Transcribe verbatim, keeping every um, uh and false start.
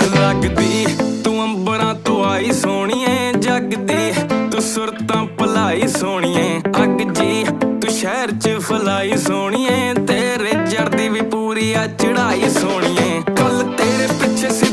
लगदी तू अंबरां तो आई सोहणीए जगदी तू सुरतां भलाई सोहणीए अग जी तू शहर च फलाई सोहणीए तेरे जड़दी भी पूरी आ चढ़ाई सोहणीए कल तेरे पिछे